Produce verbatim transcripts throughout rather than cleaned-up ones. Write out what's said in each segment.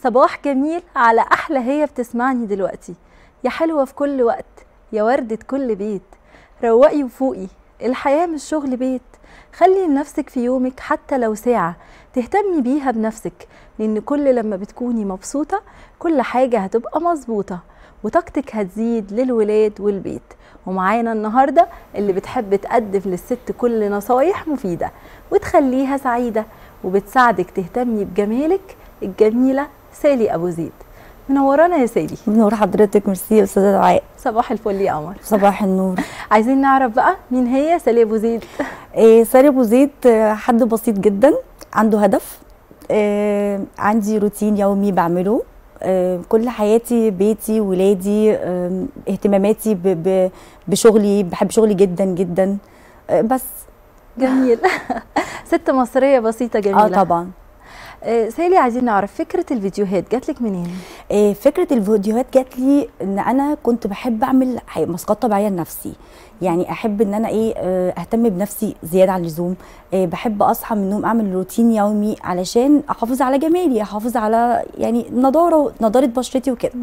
صباح جميل على أحلى هي بتسمعني دلوقتي، يا حلوة في كل وقت، يا وردة كل بيت، روقي وفوقي، الحياة مش شغل بيت. خلي لنفسك في يومك حتى لو ساعة تهتمي بيها بنفسك، لأن كل لما بتكوني مبسوطة كل حاجة هتبقى مظبوطة وطاقتك هتزيد للولاد والبيت. ومعانا النهاردة اللي بتحب تقدم للست كل نصايح مفيدة وتخليها سعيدة وبتساعدك تهتمي بجمالك الجميلة، سالي أبو زيد. منورانا يا سالي. منور حضرتك، ميرسي يا استاذه دعاء. صباح الفل يا قمر. صباح النور. عايزين نعرف بقى مين هي سالي أبو زيد؟ إيه سالي أبو زيد حد بسيط جدا، عنده هدف. إيه عندي روتين يومي بعمله. إيه كل حياتي، بيتي، ولادي، إيه اهتماماتي ب ب بشغلي، بحب شغلي جدا جدا. إيه بس جميل. ست مصرية بسيطة جميلة. اه طبعا. آه سالي، عايزين نعرف فكرة الفيديوهات جاتلك منين؟ آه فكرة الفيديوهات جات لي ان انا كنت بحب اعمل ماسكات طبيعية لنفسي، يعني احب ان انا ايه آه اهتم بنفسي زيادة عن اللزوم. آه بحب اصحى من النوم اعمل روتين يومي علشان احافظ على جمالي، احافظ على يعني نضارة نضارة بشرتي وكده.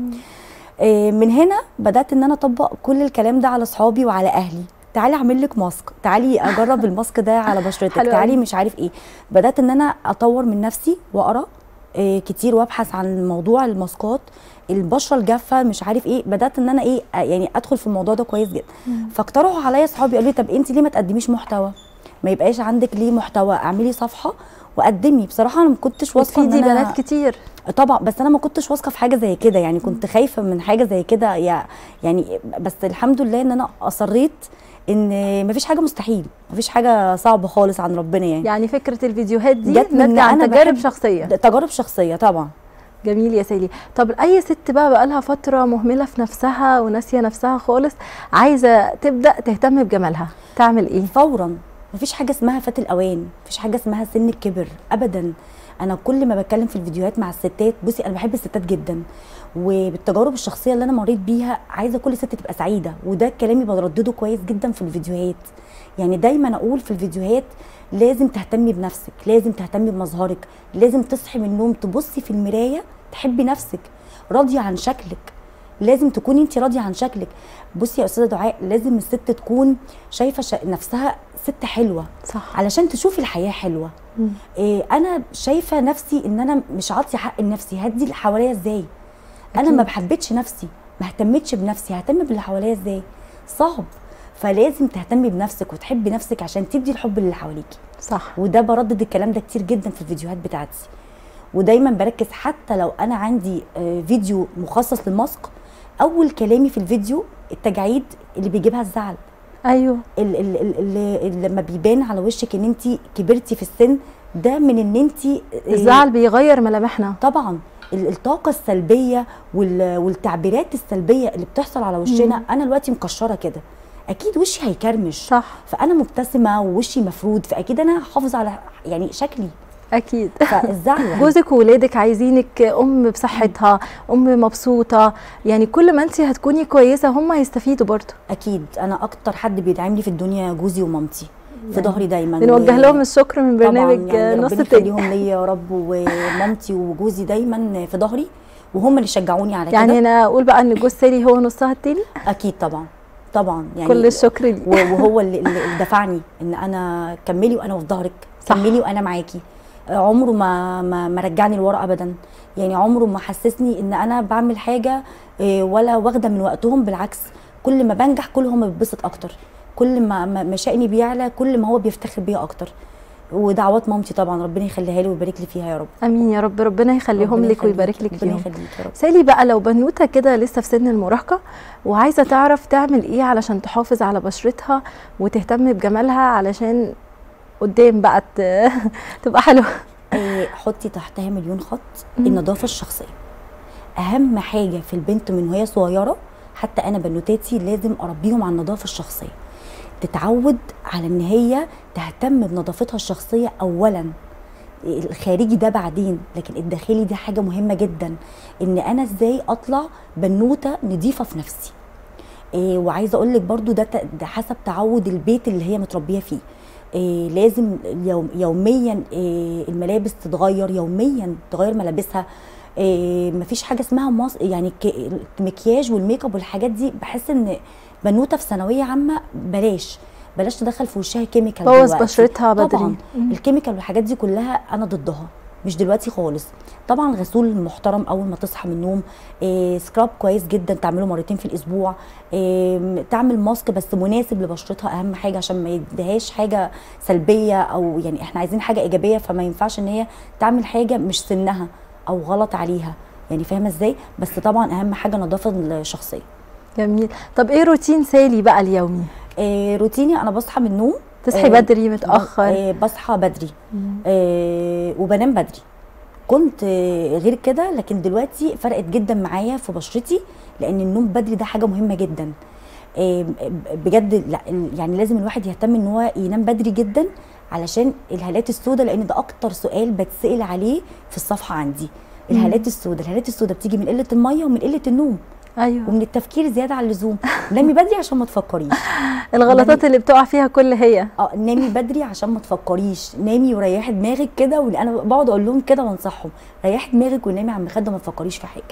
آه من هنا بدأت ان انا اطبق كل الكلام ده على اصحابي وعلى اهلي. تعالي اعمل لك ماسك، تعالي اجرب الماسك ده على بشرتك، تعالي مش عارف ايه. بدات ان انا اطور من نفسي واقرا إيه كتير وابحث عن موضوع الماسكات، البشره الجافه مش عارف ايه. بدات ان انا ايه يعني ادخل في الموضوع ده كويس جدا. فاقترحوا عليا اصحابي، قالوا لي طب انت ليه ما تقدميش محتوى، ما يبقاش عندك ليه محتوى، اعملي صفحه وقدمي. بصراحه انا ما كنتش واثقه ان انا بنات كتير طبعا، بس انا ما كنتش واثقه في حاجه زي كده، يعني كنت خايفه من حاجه زي كده يعني. بس الحمد لله ان انا اصريت ان مفيش حاجه مستحيل، مفيش حاجه صعبه خالص عن ربنا. يعني يعني فكره الفيديوهات دي ناتجه عن تجارب شخصيه. تجارب شخصيه طبعا. جميل يا سالي. طب اي ست بقى بقالها فتره مهمله في نفسها وناسيه نفسها خالص، عايزه تبدا تهتم بجمالها، تعمل ايه؟ فورا. مفيش حاجه اسمها فات الاوان، مفيش حاجه اسمها سن الكبر ابدا. انا كل ما بتكلم في الفيديوهات مع الستات، بصي انا بحب الستات جدا، وبالتجارب الشخصيه اللي انا مريت بيها عايزه كل ست تبقى سعيده، وده كلامي بردده كويس جدا في الفيديوهات. يعني دايما اقول في الفيديوهات لازم تهتمي بنفسك، لازم تهتمي بمظهرك، لازم تصحي من النوم تبصي في المرايه تحبي نفسك، راضيه عن شكلك، لازم تكوني انت راضيه عن شكلك. بصي يا استاذه دعاء، لازم الست تكون شايفه نفسها ست حلوه، صح، علشان تشوفي الحياه حلوه. إيه انا شايفه نفسي ان انا مش عاطيه حق لنفسي، هدي اللي حواليا ازاي؟ انا ما بحبتش نفسي، ما اهتمتش بنفسي، ههتم باللي حواليا ازاي؟ صعب. فلازم تهتمي بنفسك وتحبي نفسك عشان تدي الحب للي حواليكي، صح. وده بردد الكلام ده كتير جدا في الفيديوهات بتاعتي، ودايما بركز حتى لو انا عندي فيديو مخصص للماسك، اول كلامي في الفيديو التجاعيد اللي بيجيبها الزعل. ايوه. اللي لما بيبان على وشك ان انت كبرتي في السن، ده من ان انت الزعل بيغير ملامحنا طبعا. الطاقه السلبيه والتعبيرات السلبيه اللي بتحصل على وشنا. مم. انا دلوقتي مكشره كده، اكيد وشي هيكرمش، صح. فانا مبتسمه ووشي مفرود، فاكيد انا هحافظ على يعني شكلي، اكيد. فالزعل جوزك وولادك عايزينك ام بصحتها، ام مبسوطه، يعني كل ما انت هتكوني كويسه هم هيستفيدوا برضه. اكيد. انا اكتر حد بيدعم لي في الدنيا جوزي ومامتي، يعني في ظهري دايما. بنوجه لهم الشكر من برنامج يعني نص ربنا يخليهم ليا يا رب. ومامتي وجوزي دايما في ظهري، وهم اللي شجعوني على يعني كده. يعني انا اقول بقى ان جوز سالي هو نصها التاني. اكيد طبعا طبعا، يعني كل الشكر ليه. وهو اللي, اللي دفعني ان انا كملي وانا في ظهرك، كملي وانا معاكي. عمره ما ما, ما رجعني لورا ابدا، يعني عمره ما حسسني ان انا بعمل حاجه ولا واخده من وقتهم. بالعكس، كل ما بنجح كل هم بيتبسط اكتر، كل ما ما شأني بيعلى كل ما هو بيفتخر بيا اكتر. ودعوات مامتي طبعا ربنا يخليها لي ويبارك لي فيها يا رب. امين يا رب. ربنا يخليهم لك ويبارك لك فيهم. ربنا يخليك يا رب. سالي بقى، لو بنوته كده لسه في سن المراهقه وعايزه تعرف تعمل ايه علشان تحافظ على بشرتها وتهتم بجمالها علشان قدام بقى تبقى حلوه، إيه حطي تحتها مليون خط. النظافه الشخصيه اهم حاجه في البنت من وهي صغيره. حتى انا بنوتاتي لازم اربيهم على النظافه الشخصيه، تتعود على ان هي تهتم بنظافتها الشخصيه اولا، الخارجي ده بعدين، لكن الداخلي دي حاجه مهمه جدا. ان انا ازاي اطلع بنوته نظيفه في نفسي. إيه وعايزه اقول لك برضو ده, ده حسب تعود البيت اللي هي متربيه فيه. إيه لازم يوم يوميا إيه الملابس تتغير، يوميا تغير ملابسها. إيه مفيش حاجه اسمها مص... يعني المكياج والميك اب والحاجات دي، بحس ان بنوته في ثانويه عامه بلاش بلاش تدخل في وشها كيميكال بوظ بشرتها بدري. طبعا الكيميكال والحاجات دي كلها انا ضدها، مش دلوقتي خالص. طبعا غسول محترم اول ما تصحى من النوم، إيه سكراب كويس جدا تعمله مرتين في الاسبوع، إيه تعمل ماسك بس مناسب لبشرتها اهم حاجه عشان ما يديهاش حاجه سلبيه، او يعني احنا عايزين حاجه ايجابيه، فما ينفعش ان هي تعمل حاجه مش سنها او غلط عليها، يعني فاهمه ازاي؟ بس طبعا اهم حاجه نظافه الشخصيه. جميل. طب ايه روتين سالي بقى اليومي؟ إيه روتيني، انا بصحى من النوم تصحي إيه بدري متاخر؟ إيه بصحى بدري إيه وبنام بدري. كنت غير كده، لكن دلوقتي فرقت جدا معايا في بشرتي، لان النوم بدري ده حاجه مهمه جدا بجد. لا يعني لازم الواحد يهتم ان هو ينام بدري جدا علشان الهالات السوداء، لان ده اكتر سؤال بتسال عليه في الصفحه عندي. الهالات السوداء، الهالات السوداء بتيجي من قله الميه ومن قله النوم. ايوه، ومن التفكير زياده عن اللزوم. نامي بدري عشان ما تفكريش. الغلطات اللي بتقع فيها كل هي اه نامي بدري عشان ما تفكريش، نامي وريحي دماغك كده. وانا بقعد اقول لهم كده وانصحهم، ريحي دماغك ونامي على المخده، ما تفكريش في حاجه.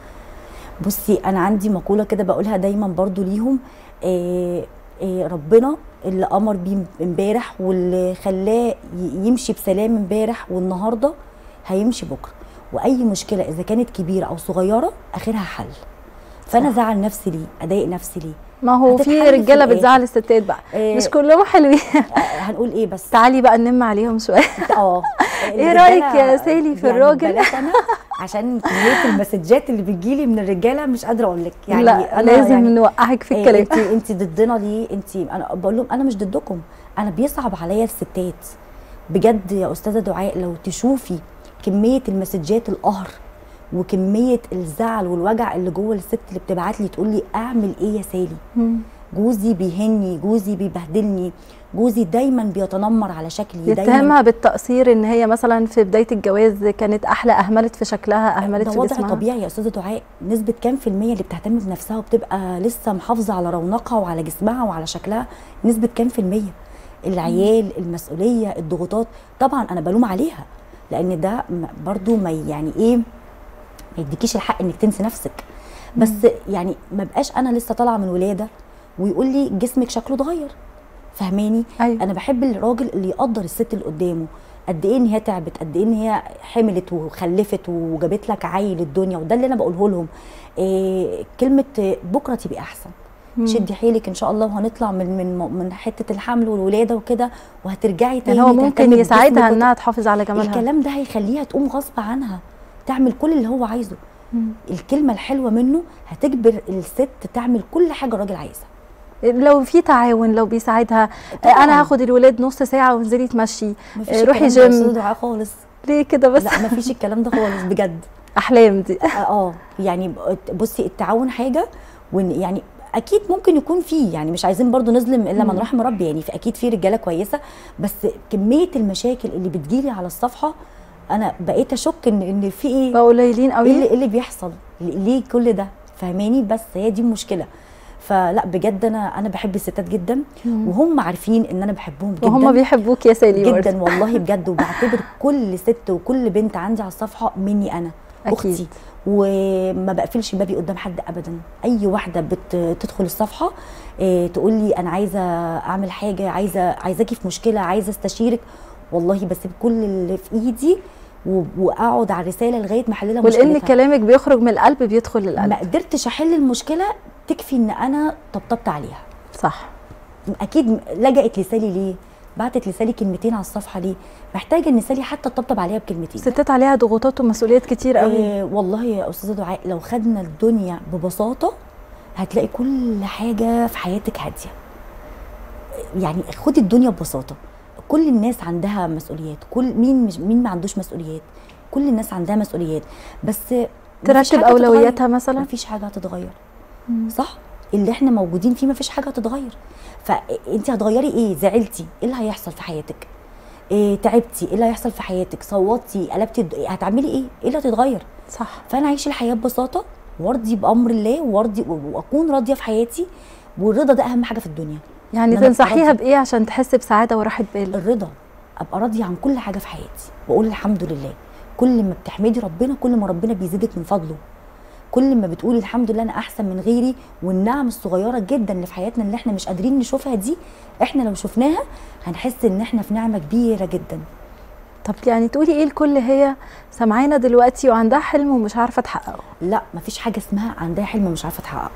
بصي انا عندي مقوله كده بقولها دايما برضو ليهم، إيه إيه ربنا اللي امر بيه امبارح واللي خلاه يمشي بسلام امبارح والنهارده هيمشي بكره، واي مشكله اذا كانت كبيره او صغيره اخرها حل. فانا زعل نفسي ليه؟ اضايق نفسي ليه؟ ما هو في رجاله بتزعل الستات بقى، إيه مش كلهم حلوين. هنقول ايه بس؟ تعالي بقى ننم عليهم شويه. اه ايه رايك يا سالي في يعني الراجل؟ انا عشان كميه المسجات اللي بتجيلي من الرجاله مش قادره اقول لك يعني. لا أنا لازم يعني نوقعك في الكلام. انت انت ضدنا ليه؟ انت انا بقول لهم انا مش ضدكم، انا بيصعب عليا الستات بجد يا استاذه دعاء. لو تشوفي كميه المسجات القهر وكميه الزعل والوجع اللي جوه الست اللي بتبعت لي تقول لي اعمل ايه يا سالي؟ مم. جوزي بيهني، جوزي بيبهدلني، جوزي دايما بيتنمر على شكلي، يتهمها بالتقصير ان هي مثلا في بدايه الجواز كانت احلى، اهملت في شكلها، اهملت في جسمها. ده وضع طبيعي يا استاذه دعاء. نسبه كام في الميه اللي بتهتم بنفسها وبتبقى لسه محافظه على رونقها وعلى جسمها وعلى شكلها؟ نسبه كام في الميه؟ العيال، المسؤوليه، الضغوطات. طبعا انا بلوم عليها لان ده برضو ما يعني ايه ما يديكيش الحق انك تنسي نفسك، بس مم. يعني ما بقاش انا لسه طالعه من ولاده ويقول لي جسمك شكله اتغير. فهماني؟ أيوة. انا بحب الراجل اللي يقدر الست اللي قدامه قد ايه ان هي تعبت، قد ايه ان هي حملت وخلفت وجابت لك عيل الدنيا. وده اللي انا بقوله لهم، إيه كلمه بكره تبقي احسن. مم. شدي حيلك ان شاء الله وهنطلع من من من حته الحمل والولاده وكده وهترجعي تاني. يعني هو ممكن يساعدها انها تحافظ على جمالها. الكلام ده هيخليها تقوم غصب عنها تعمل كل اللي هو عايزه. مم. الكلمه الحلوه منه هتجبر الست تعمل كل حاجه الراجل عايزها. لو في تعاون، لو بيساعدها طبعا. انا هاخد الولاد نص ساعه وانزلي تمشي، روحي جيم. دعاء خالص ليه كده بس؟ لا مفيش الكلام ده خالص بجد. احلام دي اه يعني بصي التعاون حاجه، وان يعني اكيد ممكن يكون فيه، يعني مش عايزين برضو نظلم الا من رحم ربي، يعني في اكيد في رجاله كويسه، بس كميه المشاكل اللي بتجيلي على الصفحه انا بقيت اشك ان ان في ايه بقوا قليلين قوي. ايه اللي, اللي بيحصل ليه كل ده؟ فاهماني؟ بس هي دي المشكله. فلا بجد انا انا بحب الستات جدا، مم. وهم عارفين ان انا بحبهم جدا، وهم بيحبوك يا سالي جدا والله بجد. وبعتبر كل ست وكل بنت عندي على الصفحه مني انا أكيد. اختي، وما بقفلش بابي قدام حد ابدا. اي واحده بتدخل الصفحه إيه تقول لي انا عايزه اعمل حاجه، عايزه عايزاكي في مشكله، عايزه استشيرك، والله بسيب كل اللي في ايدي واقعد على الرساله لغايه ما احللها مشكلتها. ولان كلامك بيخرج من القلب بيدخل للقلب. ما قدرتش احل المشكله تكفي ان انا طبطبت عليها. صح. اكيد لجأت لسالي ليه؟ بعتت لسالي كلمتين على الصفحه ليه؟ محتاجه ان سالي حتى تطبطب عليها بكلمتين. ستات عليها ضغوطات ومسؤوليات كتير قوي. آه والله يا استاذه دعاء لو خدنا الدنيا ببساطه هتلاقي كل حاجه في حياتك هاديه. يعني خدي الدنيا ببساطه، كل الناس عندها مسؤوليات، كل مين مش مين ما عندوش مسؤوليات، كل الناس عندها مسؤوليات، بس ترتب اولوياتها مثلا. مفيش حاجه هتتغير. صح؟ اللي احنا موجودين فيه مفيش حاجه هتتغير. فانت هتغيري ايه؟ زعلتي ايه اللي هيحصل في حياتك؟ إيه تعبتي ايه اللي هيحصل في حياتك؟ صوتي قلبتي هتعملي ايه؟ ايه اللي هتتغير؟ صح. فانا اعيش الحياه ببساطه وارضي بامر الله وارضي واكون راضيه في حياتي، والرضا ده اهم حاجه في الدنيا. يعني تنصحيها بايه عشان تحس بسعاده وراحه بال؟ الرضا، ابقى راضيه عن كل حاجه في حياتي واقول الحمد لله. كل ما بتحمدي ربنا كل ما ربنا بيزيدك من فضله، كل ما بتقولي الحمد لله انا احسن من غيري، والنعم الصغيره جدا اللي في حياتنا اللي احنا مش قادرين نشوفها دي، احنا لو شفناها هنحس ان احنا في نعمه كبيره جدا. طب يعني تقولي ايه لكل هي سامعانا دلوقتي وعندها حلم ومش عارفه تحققه؟ لا مفيش حاجه اسمها عندها حلم مش عارفه تحققه.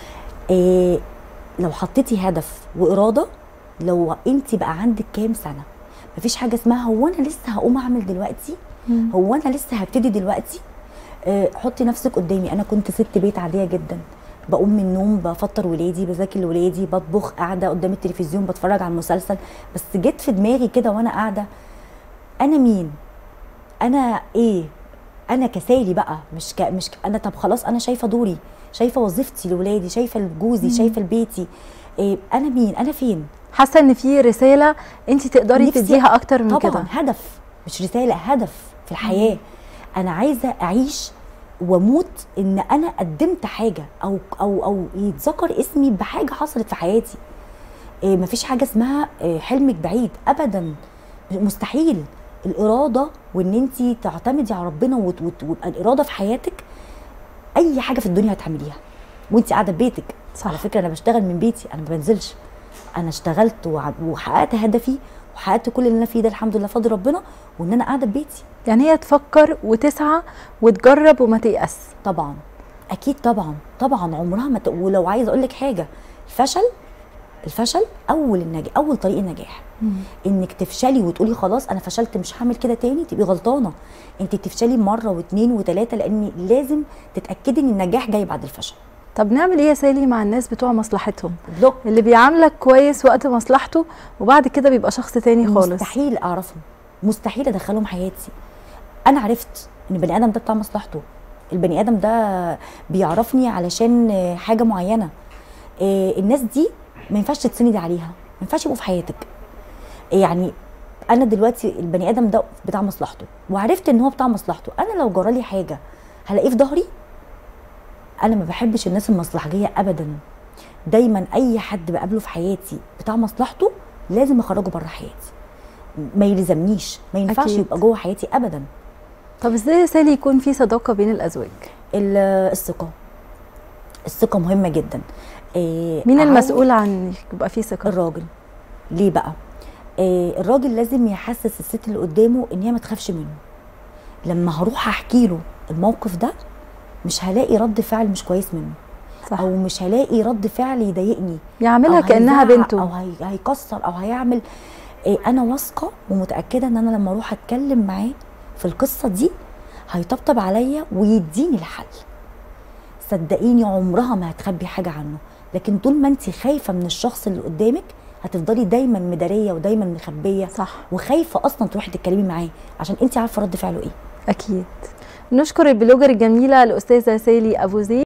إيه لو حطيتي هدف واراده، لو انت بقى عندك كام سنه، مفيش حاجه اسمها هو انا لسه هقوم اعمل دلوقتي، مم. هو انا لسه هبتدي دلوقتي. إيه حطي نفسك قدامي، انا كنت ست بيت عاديه جدا، بقوم من النوم بفطر ولادي، بذاكر لولادي، بطبخ، قاعده قدام التلفزيون بتفرج على المسلسل. بس جيت في دماغي كده وانا قاعده، انا مين؟ انا ايه؟ انا كسالي بقى، مش ك... مش ك... انا طب خلاص انا شايفه دوري، شايفه وظيفتي لولادي، شايفه لجوزي، شايفه لبيتي. إيه انا مين؟ انا فين؟ حاسه ان في رساله انت تقدري تديها اكتر من كده؟ طبعا هدف، مش رساله، هدف في الحياه. مم. انا عايزه اعيش واموت ان انا قدمت حاجه، او او او يتذكر اسمي بحاجه حصلت في حياتي. إيه مفيش حاجه اسمها إيه حلمك بعيد ابدا، مستحيل. الاراده وان انت تعتمدي على ربنا ويبقى الاراده في حياتك، اي حاجه في الدنيا هتعمليها وانت قاعده في بيتك. صح. على فكره انا بشتغل من بيتي، انا ما بنزلش، انا اشتغلت وحققت هدفي وحققت كل اللي انا فيه ده الحمد لله فضل ربنا، وان انا قاعده في بيتي. يعني هي تفكر وتسعى وتجرب وما تيأس. طبعا اكيد طبعا طبعا عمرها ما ت... ولو عايزه اقول لك حاجه، الفشل الفشل اول النجاح، اول طريق النجاح. مم. انك تفشلي وتقولي خلاص انا فشلت مش هعمل كده تاني، تبقي غلطانه. انت تفشلي مره واثنين وثلاثه، لان لازم تتاكدي ان النجاح جاي بعد الفشل. طب نعمل ايه يا سالي مع الناس بتوع مصلحتهم؟ بلوك. اللي بيعاملك كويس وقت مصلحته وبعد كده بيبقى شخص تاني خالص. مستحيل اعرفهم، مستحيل ادخلهم حياتي. انا عرفت ان البني ادم ده بتاع مصلحته، البني ادم ده بيعرفني علشان حاجه معينه. الناس دي ما ينفعش تتسندي عليها، ما ينفعش يبقوا في حياتك. يعني انا دلوقتي البني ادم ده بتاع مصلحته وعرفت ان هو بتاع مصلحته، انا لو جرالي حاجه هلاقيه في ظهري. انا ما بحبش الناس المصلحجيه ابدا، دايما اي حد بقابله في حياتي بتاع مصلحته لازم اخرجه بره حياتي، ما يلزمنيش، ما ينفعش أكيد. يبقى جوه حياتي ابدا. طب ازاي يا سالي يكون في صداقه بين الازواج؟ الثقه، الثقه مهمه جدا. إيه مين المسؤول عن يبقى في ثقه؟ الراجل. ليه بقى؟ إيه الراجل لازم يحسس الست اللي قدامه ان هي ما تخافش منه. لما هروح احكي له الموقف ده مش هلاقي رد فعل مش كويس منه. صح. او مش هلاقي رد فعل يضايقني، يعملها كانها بنته، او هيكسر او هيعمل. إيه انا واثقه ومتاكده ان انا لما اروح اتكلم معاه في القصه دي هيطبطب عليا ويديني الحل. صدقيني عمرها ما هتخبي حاجه عنه، لكن طول ما انت خايفه من الشخص اللي قدامك هتفضلي دايما مداريه ودايما مخبيه. صح. وخايفه اصلا تروحي تتكلمي معاه عشان انت عارفه رد فعله ايه. اكيد. نشكر البلوجر الجميله الاستاذه سالي ابو زيد.